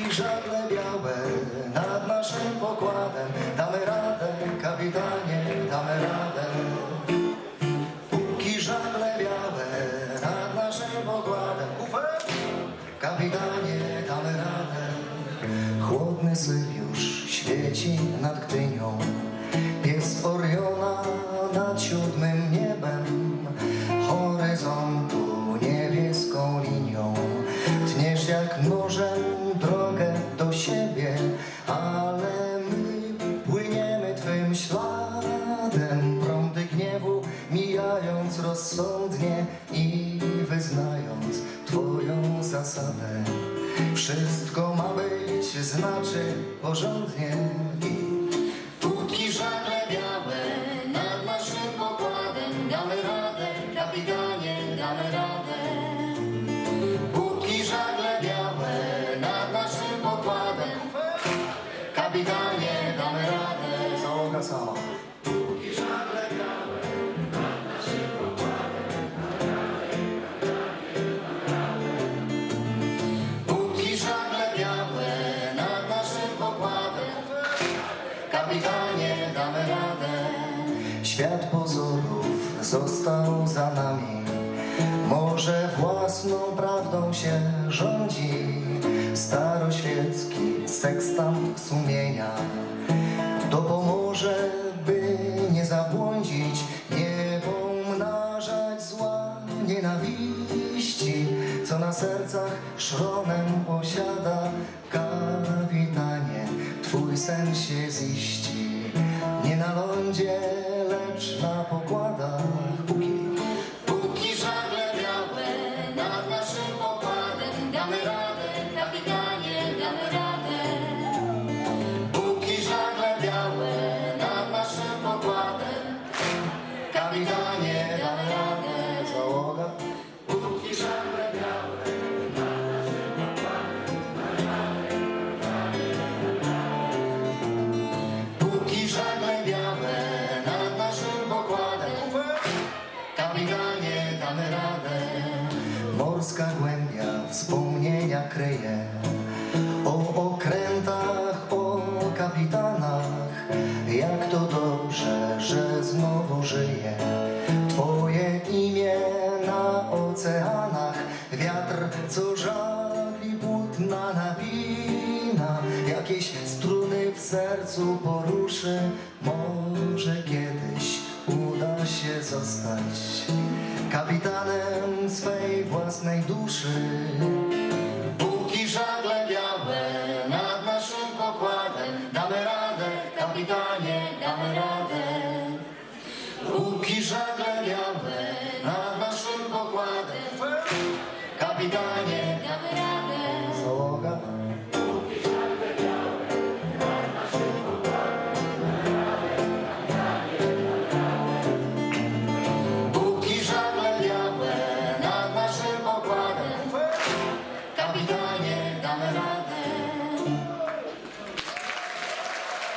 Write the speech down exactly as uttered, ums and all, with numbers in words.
Póki żagle białe nad naszym pokładem, damy radę, kapitanie, damy radę. Póki żagle białe nad naszym pokładem, kufer, kapitanie, damy radę. Chłodny syf już świeci nad Gdynią, pies Oriona nad siódmym niebem, horyzontu niebieską linią. Tniesz jak nożem drogę do siebie, ale my płyniemy twym śladem. Prądy gniewu mijając rozsądnie i wyznając twoją zasadę. Wszystko ma być, znaczy porządnie. I póki żagle białe nad naszym pokładem, damy radę, kapitanie, damy radę. Póki żagle białe nad naszym pokładem, kapitanie, damy radę. Załoga sama. Póki żagle białe nad naszym pokładem, póki żagle białe nad naszym pokładem, kapitanie, damy radę. Świat pozorów został za nami, może własną prawdą się rządzi. Staroświecki sekstant sumienia dopomoże, by nie zabłądzić, nie pomnażać zła, nienawiści, co na sercach szronem posiada. Kapitanie, twój sen się ziści, nie na lądzie, lecz na pokładach. Póki, póki żagle białe nad naszym pokładem, damy radę, kapitanie, damy radę. Póki żagle białe nad naszym pokładem, kapitanie, damy radę. Załoga. Póki żagle białe nad naszym pokładem, póki żagle białe nad naszym pokładem, kapitanie, damy radę. Morska głębia wspomnienia kryje o okrętach, o kapitanach. Jak to dobrze, że znowu żyje twoje imię na oceanach. Wiatr, co żagli płótna napina, jakieś struny w sercu poruszy. Może kiedyś uda się zostać kapitanem swej własnej duszy.